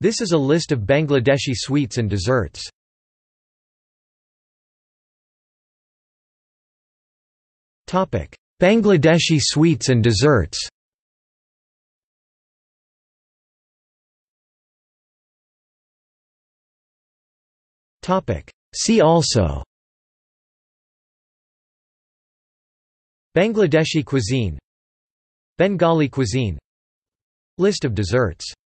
This is a list of Bangladeshi sweets and desserts. Bangladeshi sweets and desserts. See also: Bangladeshi cuisine, Bengali cuisine, List of desserts.